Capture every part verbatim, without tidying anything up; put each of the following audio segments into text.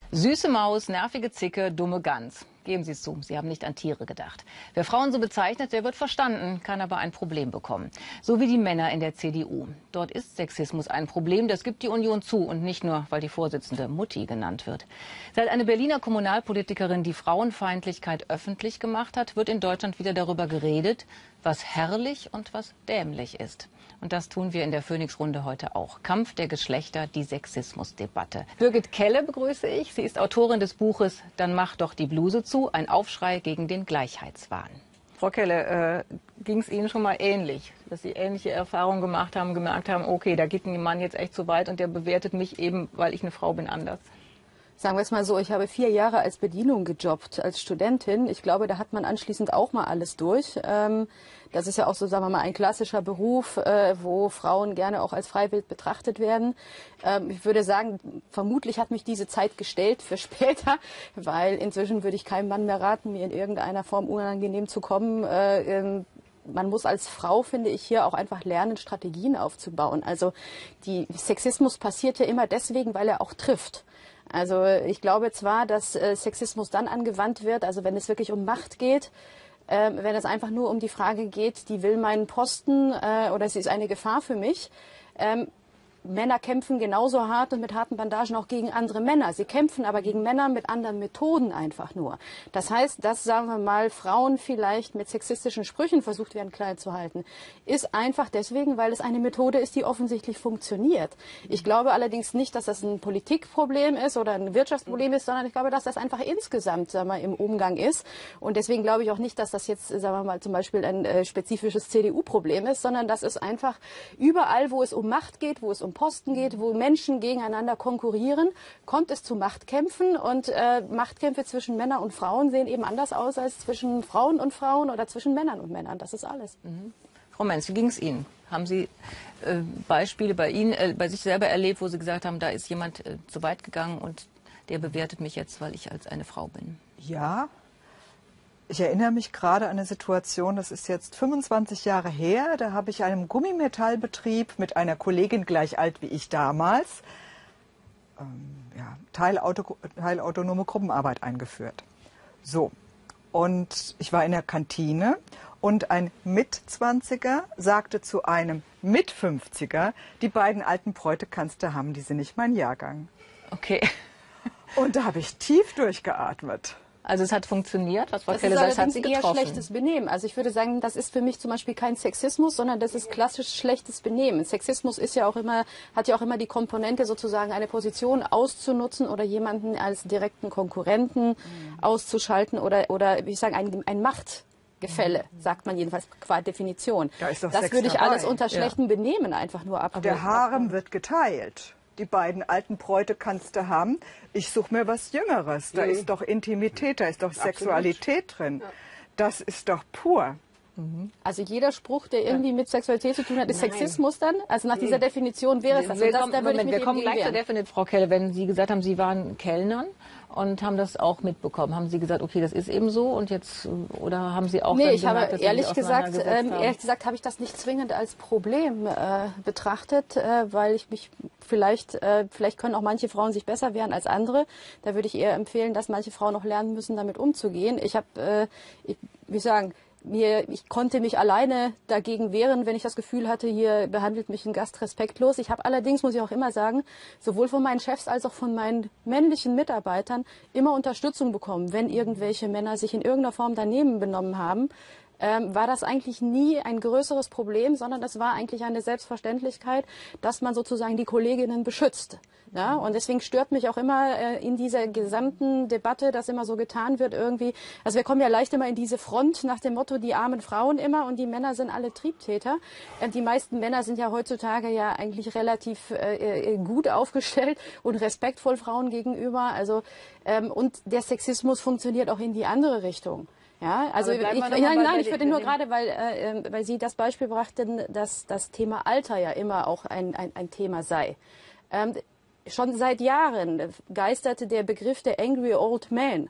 Süße Maus, nervige Zicke, dumme Gans. Geben Sie es zu, Sie haben nicht an Tiere gedacht. Wer Frauen so bezeichnet, der wird verstanden, kann aber ein Problem bekommen. So wie die Männer in der C D U. Dort ist Sexismus ein Problem, das gibt die Union zu. Und nicht nur, weil die Vorsitzende Mutti genannt wird. Seit eine Berliner Kommunalpolitikerin die Frauenfeindlichkeit öffentlich gemacht hat, wird in Deutschland wieder darüber geredet, was herrlich und was dämlich ist. Und das tun wir in der Phoenix-Runde heute auch. Kampf der Geschlechter, die Sexismusdebatte. Birgit Kelle begrüße ich. Sie ist Autorin des Buches Dann mach doch die Bluse zu. Ein Aufschrei gegen den Gleichheitswahn. Frau Kelle, äh, ging es Ihnen schon mal ähnlich, dass Sie ähnliche Erfahrungen gemacht haben, gemerkt haben, okay, da geht ein Mann jetzt echt zu weit und der bewertet mich eben, weil ich eine Frau bin, anders? Sagen wir es mal so, ich habe vier Jahre als Bedienung gejobbt, als Studentin. Ich glaube, da hat man anschließend auch mal alles durch. Ähm, das ist ja auch so, sagen wir mal, ein klassischer Beruf, äh, wo Frauen gerne auch als Freiwild betrachtet werden. Ähm, ich würde sagen, vermutlich hat mich diese Zeit gestellt für später, weil inzwischen würde ich keinem Mann mehr raten, mir in irgendeiner Form unangenehm zu kommen. Äh, ähm, Man muss als Frau, finde ich, hier auch einfach lernen, Strategien aufzubauen. Also die Sexismus passiert ja immer deswegen, weil er auch trifft. Also ich glaube zwar, dass äh, Sexismus dann angewandt wird, also wenn es wirklich um Macht geht, äh, wenn es einfach nur um die Frage geht, die will meinen Posten äh, oder sie ist eine Gefahr für mich. Ähm, Männer kämpfen genauso hart und mit harten Bandagen auch gegen andere Männer. Sie kämpfen aber gegen Männer mit anderen Methoden einfach nur. Das heißt, dass, sagen wir mal, Frauen vielleicht mit sexistischen Sprüchen versucht werden, klein zu halten, ist einfach deswegen, weil es eine Methode ist, die offensichtlich funktioniert. Ich glaube allerdings nicht, dass das ein Politikproblem ist oder ein Wirtschaftsproblem ist, sondern ich glaube, dass das einfach insgesamt, sagen wir, im Umgang ist. Und deswegen glaube ich auch nicht, dass das jetzt, sagen wir mal, zum Beispiel ein äh, spezifisches C D U-Problem ist, sondern das ist einfach überall, wo es um Macht geht, wo es um Posten geht, wo Menschen gegeneinander konkurrieren, kommt es zu Machtkämpfen und äh, Machtkämpfe zwischen Männern und Frauen sehen eben anders aus als zwischen Frauen und Frauen oder zwischen Männern und Männern. Das ist alles. Mhm. Frau Menz, wie ging es Ihnen? Haben Sie äh, Beispiele bei Ihnen, äh, bei sich selber erlebt, wo Sie gesagt haben, da ist jemand äh, zu weit gegangen und der bewertet mich jetzt, weil ich als eine Frau bin? Ja. Ich erinnere mich gerade an eine Situation, das ist jetzt fünfundzwanzig Jahre her, da habe ich einem Gummimetallbetrieb mit einer Kollegin gleich alt wie ich damals ähm, ja, Teilauto, teilautonome Gruppenarbeit eingeführt. So, und ich war in der Kantine und ein Mitzwanziger sagte zu einem Mitfünfziger, die beiden alten Bräute kannst du haben, die sind nicht mein Jahrgang. Okay. Und da habe ich tief durchgeatmet. Also es hat funktioniert, was Frau Das Kelle ist sagt, hat sie eher getroffen. schlechtes Benehmen. Also ich würde sagen, das ist für mich zum Beispiel kein Sexismus, sondern das ist klassisch schlechtes Benehmen. Sexismus ist ja auch immer, hat ja auch immer die Komponente, sozusagen eine Position auszunutzen oder jemanden als direkten Konkurrenten mhm. auszuschalten oder, oder wie ich sage, ein, ein Machtgefälle, mhm. sagt man jedenfalls qua Definition. Da ist doch das Sex würde ich dabei. alles unter schlechtem ja. Benehmen einfach nur ab. Der Harem wird geteilt. Die beiden alten Bräute kannst du haben. Ich suche mir was Jüngeres. Da mhm. ist doch Intimität, da ist doch Absolut. Sexualität drin. Ja. Das ist doch pur. Mhm. Also jeder Spruch, der irgendwie mit Sexualität zu tun hat, ist Nein. Sexismus dann? Also nach dieser Definition wäre es das. Wir, das, kommen, da würde Moment, ich wir kommen gleich zur Definition, Frau Kelle. Wenn Sie gesagt haben, Sie waren Kellnern und haben das auch mitbekommen, haben Sie gesagt, okay, das ist eben so und jetzt, oder haben Sie auch Nee, dann ich gemerkt, habe dass ehrlich Sie gesagt, ähm, haben? ehrlich gesagt habe ich das nicht zwingend als Problem äh, betrachtet, äh, weil ich mich vielleicht, äh, vielleicht können auch manche Frauen sich besser wehren als andere. Da würde ich eher empfehlen, dass manche Frauen noch lernen müssen, damit umzugehen. Ich habe, äh, ich, wie sagen, Mir, ich konnte mich alleine dagegen wehren, wenn ich das Gefühl hatte, hier behandelt mich ein Gast respektlos. Ich habe allerdings, muss ich auch immer sagen, sowohl von meinen Chefs als auch von meinen männlichen Mitarbeitern immer Unterstützung bekommen. Wenn irgendwelche Männer sich in irgendeiner Form daneben benommen haben, ähm, war das eigentlich nie ein größeres Problem, sondern es war eigentlich eine Selbstverständlichkeit, dass man sozusagen die Kolleginnen beschützt. Ja, und deswegen stört mich auch immer äh, in dieser gesamten Debatte, dass immer so getan wird irgendwie. Also wir kommen ja leicht immer in diese Front nach dem Motto, die armen Frauen immer und die Männer sind alle Triebtäter. Äh, die meisten Männer sind ja heutzutage ja eigentlich relativ äh, gut aufgestellt und respektvoll Frauen gegenüber. Also ähm, und der Sexismus funktioniert auch in die andere Richtung. Ja, also ich, ich, nein, nein, ich würde nur gerade, weil, äh, weil Sie das Beispiel brachten, dass das Thema Alter ja immer auch ein, ein, ein Thema sei. Ähm, schon seit Jahren geisterte der Begriff der Angry Old Man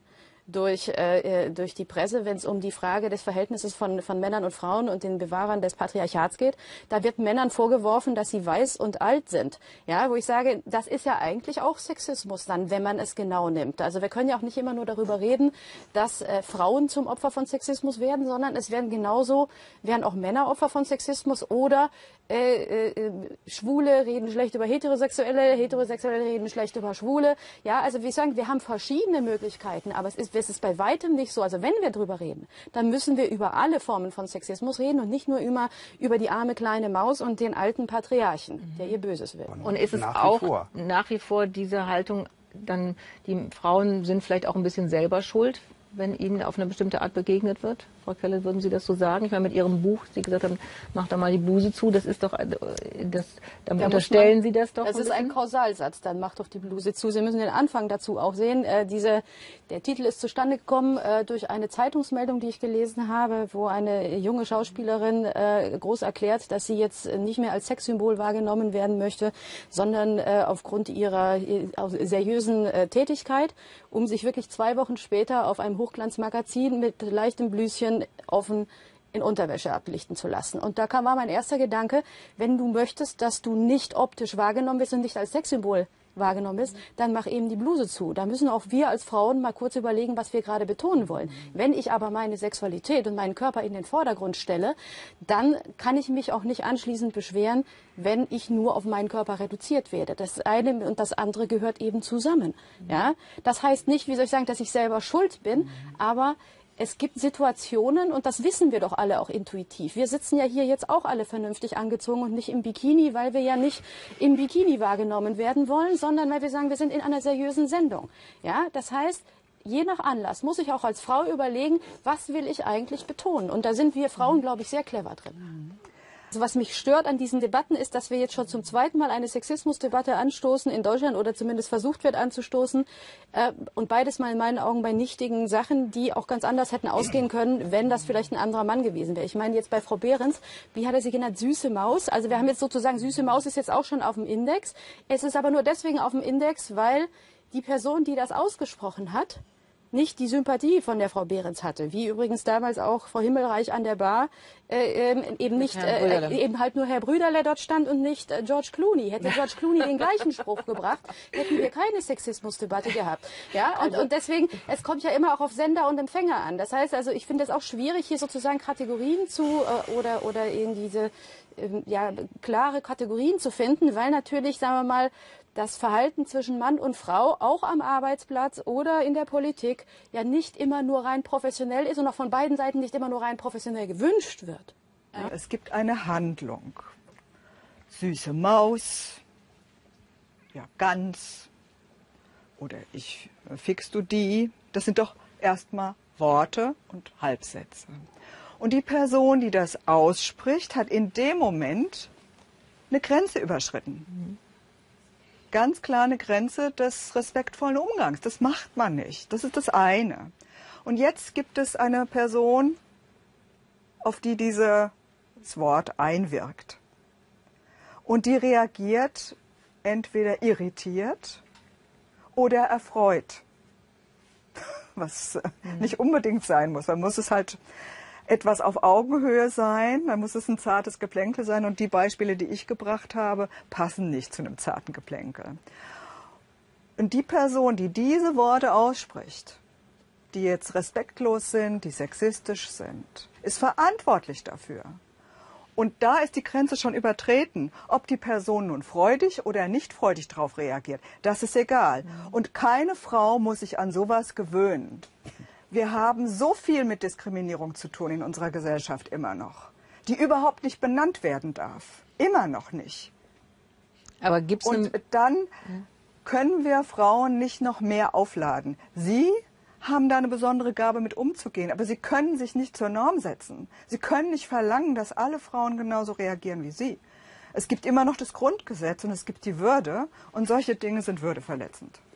durch, äh, durch die Presse, wenn es um die Frage des Verhältnisses von, von Männern und Frauen und den Bewahrern des Patriarchats geht. Da wird Männern vorgeworfen, dass sie weiß und alt sind. Ja, wo ich sage, das ist ja eigentlich auch Sexismus dann, wenn man es genau nimmt. Also wir können ja auch nicht immer nur darüber reden, dass äh, Frauen zum Opfer von Sexismus werden, sondern es werden genauso, werden auch Männer Opfer von Sexismus oder äh, äh, Schwule reden schlecht über Heterosexuelle, Heterosexuelle reden schlecht über Schwule. Ja, also wir sagen, wir haben verschiedene Möglichkeiten, aber es ist es ist bei weitem nicht so. Also wenn wir drüber reden, dann müssen wir über alle Formen von Sexismus reden und nicht nur immer über die arme kleine Maus und den alten Patriarchen, mhm. der ihr Böses will. Und ist es nach auch vor. nach wie vor diese Haltung, dann die Frauen sind vielleicht auch ein bisschen selber schuld, wenn ihnen auf eine bestimmte Art begegnet wird? Frau Keller, würden Sie das so sagen? Ich meine, mit Ihrem Buch, Sie gesagt haben, macht da mal die Bluse zu, das ist doch, das, damit da unterstellen man, Sie das doch? Das ein ist ein Kausalsatz, dann macht doch die Bluse zu. Sie müssen den Anfang dazu auch sehen. Äh, diese, der Titel ist zustande gekommen äh, durch eine Zeitungsmeldung, die ich gelesen habe, wo eine junge Schauspielerin äh, groß erklärt, dass sie jetzt nicht mehr als Sexsymbol wahrgenommen werden möchte, sondern äh, aufgrund ihrer äh, seriösen äh, Tätigkeit, um sich wirklich zwei Wochen später auf einem Hochglanzmagazin mit leichtem Blüschen offen in Unterwäsche ablichten zu lassen. Und da kam, war mein erster Gedanke, wenn du möchtest, dass du nicht optisch wahrgenommen wirst und nicht als Sexsymbol wahrgenommen bist, dann mach eben die Bluse zu. Da müssen auch wir als Frauen mal kurz überlegen, was wir gerade betonen wollen. Wenn ich aber meine Sexualität und meinen Körper in den Vordergrund stelle, dann kann ich mich auch nicht anschließend beschweren, wenn ich nur auf meinen Körper reduziert werde. Das eine und das andere gehört eben zusammen. Ja? Das heißt nicht, wie soll ich sagen, dass ich selber schuld bin, aber es gibt Situationen, und das wissen wir doch alle auch intuitiv. Wir sitzen ja hier jetzt auch alle vernünftig angezogen und nicht im Bikini, weil wir ja nicht im Bikini wahrgenommen werden wollen, sondern weil wir sagen, wir sind in einer seriösen Sendung. Ja, das heißt, je nach Anlass muss ich auch als Frau überlegen, was will ich eigentlich betonen. Und da sind wir Frauen, glaube ich, sehr clever drin. Also was mich stört an diesen Debatten ist, dass wir jetzt schon zum zweiten Mal eine Sexismusdebatte anstoßen in Deutschland oder zumindest versucht wird anzustoßen. Äh, und beides mal in meinen Augen bei nichtigen Sachen, die auch ganz anders hätten ausgehen können, wenn das vielleicht ein anderer Mann gewesen wäre. Ich meine jetzt bei Frau Behrens, wie hat er sie genannt? Süße Maus. Also wir haben jetzt sozusagen, Süße Maus ist jetzt auch schon auf dem Index. Es ist aber nur deswegen auf dem Index, weil die Person, die das ausgesprochen hat, nicht die Sympathie von der Frau Behrens hatte, wie übrigens damals auch Frau Himmelreich an der Bar, äh, eben nicht, äh, eben halt nur Herr Brüderle dort stand und nicht äh, George Clooney. Hätte George Clooney den gleichen Spruch gebracht, hätten wir keine Sexismusdebatte gehabt. Ja, und, und deswegen, es kommt ja immer auch auf Sender und Empfänger an. Das heißt also, ich finde es auch schwierig, hier sozusagen Kategorien zu, äh, oder, oder eben diese, äh, ja, klare Kategorien zu finden, weil natürlich, sagen wir mal, das Verhalten zwischen Mann und Frau auch am Arbeitsplatz oder in der Politik ja nicht immer nur rein professionell ist und auch von beiden Seiten nicht immer nur rein professionell gewünscht wird. Ja. Es gibt eine Handlung. Süße Maus, ja Gans oder ich fix du die. Das sind doch erstmal Worte und Halbsätze. Und die Person, die das ausspricht, hat in dem Moment eine Grenze überschritten. Mhm. Ganz klar eine Grenze des respektvollen Umgangs. Das macht man nicht. Das ist das eine. Und jetzt gibt es eine Person, auf die dieses Wort einwirkt. Und die reagiert entweder irritiert oder erfreut. Was mhm. nicht unbedingt sein muss. Man muss es halt etwas auf Augenhöhe sein, dann muss es ein zartes Geplänkel sein und die Beispiele, die ich gebracht habe, passen nicht zu einem zarten Geplänkel. Und die Person, die diese Worte ausspricht, die jetzt respektlos sind, die sexistisch sind, ist verantwortlich dafür. Und da ist die Grenze schon übertreten. Ob die Person nun freudig oder nicht freudig darauf reagiert, das ist egal. Und keine Frau muss sich an sowas gewöhnen. Wir haben so viel mit Diskriminierung zu tun in unserer Gesellschaft immer noch, die überhaupt nicht benannt werden darf. Immer noch nicht. Aber gibt's Und dann können wir Frauen nicht noch mehr aufladen. Sie haben da eine besondere Gabe mit umzugehen, aber sie können sich nicht zur Norm setzen. Sie können nicht verlangen, dass alle Frauen genauso reagieren wie sie. Es gibt immer noch das Grundgesetz und es gibt die Würde und solche Dinge sind würdeverletzend.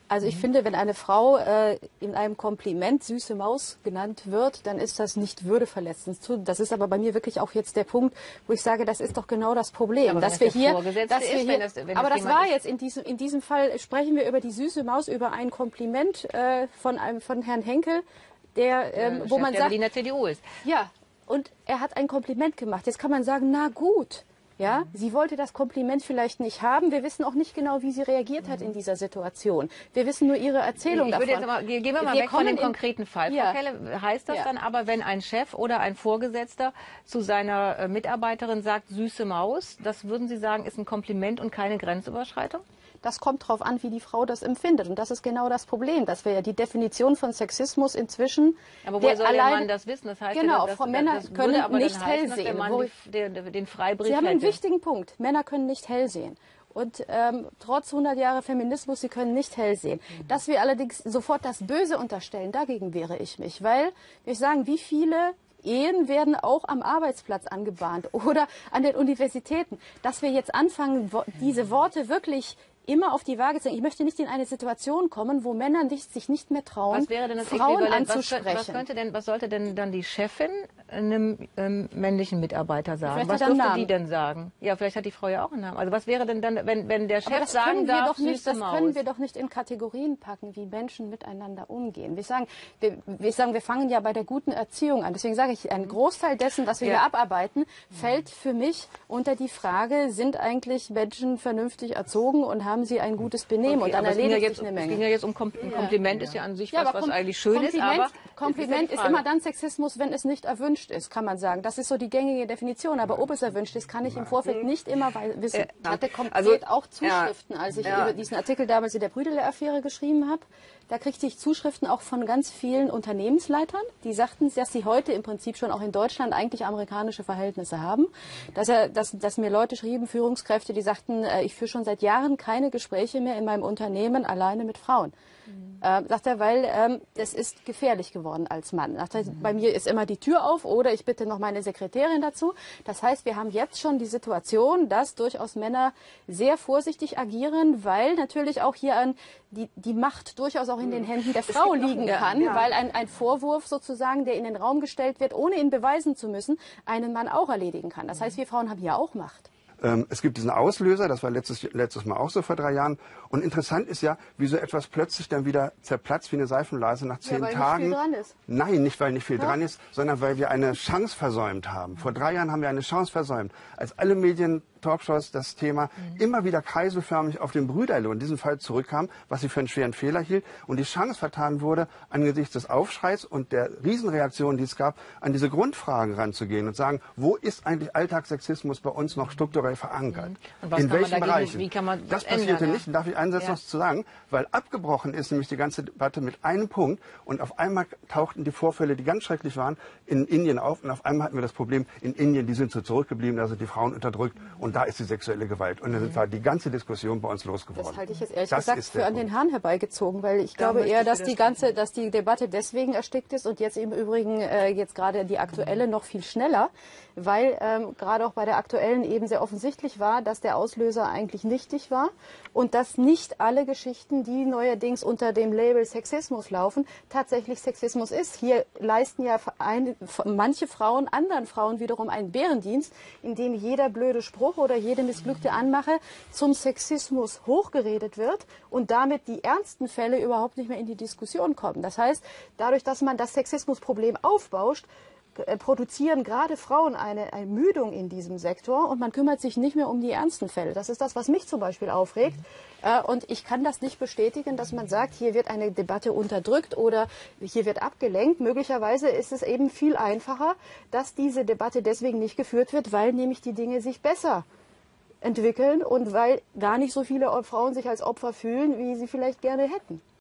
Also ich finde, wenn eine Frau äh, in einem Kompliment süße Maus genannt wird, dann ist das nicht würdeverletzend. Das ist aber bei mir wirklich auch jetzt der Punkt, wo ich sage, das ist doch genau das Problem, aber dass wir hier, dass wir ist, hier, das, aber das das war jetzt in diesem in diesem Fall sprechen wir über die süße Maus, über ein Kompliment äh, von einem von Herrn Henkel, der ähm, wo Chef man der sagt, Berliner C D U ist. Ja, und er hat ein Kompliment gemacht. Jetzt kann man sagen, na gut. Ja, sie wollte das Kompliment vielleicht nicht haben. Wir wissen auch nicht genau, wie sie reagiert hat in dieser Situation. Wir wissen nur ihre Erzählung ich davon. Jetzt mal, gehen wir mal wir weg von dem in, konkreten Fall. Ja. Frau Kelle, heißt das ja. dann aber, wenn ein Chef oder ein Vorgesetzter zu seiner Mitarbeiterin sagt, süße Maus, das würden Sie sagen, ist ein Kompliment und keine Grenzüberschreitung? Das kommt darauf an, wie die Frau das empfindet. Und das ist genau das Problem, dass wir ja die Definition von Sexismus inzwischen... Aber woher soll der Mann das wissen? Das heißt genau, ja, das, Frau das, Männer das können aber nicht dann hell heißen, dass sehen. der Mann die, der, den Freibrief Sie haben hätte. einen wichtigen Punkt. Männer können nicht hell sehen. Und ähm, trotz hundert Jahre Feminismus, sie können nicht hell sehen. Mhm. Dass wir allerdings sofort das Böse unterstellen, dagegen wehre ich mich. Weil, wir sagen, wie viele... Ehen werden auch am Arbeitsplatz angebahnt oder an den Universitäten. Dass wir jetzt anfangen, diese Worte wirklich immer auf die Waage zu legen. Ich möchte nicht in eine Situation kommen, wo Männer nicht, sich nicht mehr trauen, was wäre denn das Frauen Äquivalent? anzusprechen. Was, was, könnte denn, was sollte denn dann die Chefin einem ähm, männlichen Mitarbeiter sagen? Vielleicht Was hat er einen dürfte Namen. die denn sagen? Ja, vielleicht hat die Frau ja auch einen Namen. Also was wäre denn dann, wenn, wenn der Chef Aber das sagen können wir darf, doch nicht, süße das Maus? können wir doch nicht in Kategorien packen, wie Menschen miteinander umgehen. Wir sagen, wir, wir sagen, wir fangen ja bei der guten Erziehung an. Deswegen sage ich, ein Großteil dessen, was wir Ja. hier abarbeiten, fällt für mich unter die Frage, sind eigentlich Menschen vernünftig erzogen und haben sie ein gutes Benehmen? Okay, und dann aber es ging erledigt ja jetzt, sich eine Es Menge. ging ja jetzt um Kom ein Kompliment, ist ja an sich Ja, was, aber was Kom eigentlich schön ist, Kompliment, aber Kompliment ist, ja ist immer dann Sexismus, wenn es nicht erwünscht ist, kann man sagen. Das ist so die gängige Definition. Aber ob es erwünscht ist, kann ich im Vorfeld nicht immer wissen. Ich hatte konkret Also, auch Zuschriften, als ich ja. über diesen Artikel damals in der Brüderle-Affäre geschrieben habe. Da kriegte ich Zuschriften auch von ganz vielen Unternehmensleitern, die sagten, dass sie heute im Prinzip schon auch in Deutschland eigentlich amerikanische Verhältnisse haben. Dass, er, dass, dass mir Leute schrieben, Führungskräfte, die sagten, äh, ich führe schon seit Jahren keine Gespräche mehr in meinem Unternehmen alleine mit Frauen. Mhm. Äh, sagt er, weil ähm, es ist gefährlich geworden als Mann. Sagt er, mhm. bei mir ist immer die Tür auf oder ich bitte noch meine Sekretärin dazu. Das heißt, wir haben jetzt schon die Situation, dass durchaus Männer sehr vorsichtig agieren, weil natürlich auch hier an die, die Macht durchaus auch in den Händen der Frau liegen ja, kann, ja. weil ein, ein Vorwurf sozusagen, der in den Raum gestellt wird, ohne ihn beweisen zu müssen, einen Mann auch erledigen kann. Das heißt, wir Frauen haben hier auch Macht. Ähm, es gibt diesen Auslöser, das war letztes, letztes Mal auch so vor drei Jahren. Und interessant ist ja, wie so etwas plötzlich dann wieder zerplatzt wie eine Seifenblase nach zehn Ja, weil Tagen. nicht viel dran ist. Nein, nicht weil nicht viel Ja. dran ist, sondern weil wir eine Chance versäumt haben. Vor drei Jahren haben wir eine Chance versäumt. Als alle Medien, Talkshows das Thema mhm. immer wieder kreiselförmig auf den Brüderle in diesem Fall zurückkam, was sie für einen schweren Fehler hielt und die Chance vertan wurde, angesichts des Aufschreis und der Riesenreaktion, die es gab, an diese Grundfragen ranzugehen und sagen, wo ist eigentlich Alltagssexismus bei uns noch strukturell verankert? Mhm. Und was in kann man welchen dagegen, Bereichen? wie kann man das das ändern, passierte ja? nicht, und darf ich einen Satz Ja. noch zu sagen, weil abgebrochen ist nämlich die ganze Debatte mit einem Punkt und auf einmal tauchten die Vorfälle, die ganz schrecklich waren, in Indien auf und auf einmal hatten wir das Problem, in Indien, die sind so zurückgeblieben, da sind die Frauen unterdrückt und da ist die sexuelle Gewalt. Und dann war die ganze Diskussion bei uns losgeworden. Das halte ich jetzt ehrlich Das gesagt ist für der an den Punkt. Haaren herbeigezogen, weil ich Da glaube möchte eher, ich dass die widersprechen. ganze, dass die Debatte deswegen erstickt ist und jetzt im Übrigen äh, jetzt gerade die aktuelle noch viel schneller, weil ähm, gerade auch bei der aktuellen eben sehr offensichtlich war, dass der Auslöser eigentlich nichtig war und dass nicht alle Geschichten, die neuerdings unter dem Label Sexismus laufen, tatsächlich Sexismus ist. Hier leisten ja ein, manche Frauen anderen Frauen wiederum einen Bärendienst, indem jeder blöde Spruch oder jede missglückte Anmache zum Sexismus hochgeredet wird und damit die ernsten Fälle überhaupt nicht mehr in die Diskussion kommen. Das heißt, dadurch, dass man das Sexismusproblem aufbauscht, äh, produzieren gerade Frauen eine Ermüdung in diesem Sektor und man kümmert sich nicht mehr um die ernsten Fälle. Das ist das, was mich zum Beispiel aufregt. Äh, und ich kann das nicht bestätigen, dass man sagt, hier wird eine Debatte unterdrückt oder hier wird abgelenkt. Möglicherweise ist es eben viel einfacher, dass diese Debatte deswegen nicht geführt wird, weil nämlich die Dinge sich besser entwickeln und weil gar nicht so viele Frauen sich als Opfer fühlen, wie sie vielleicht gerne hätten.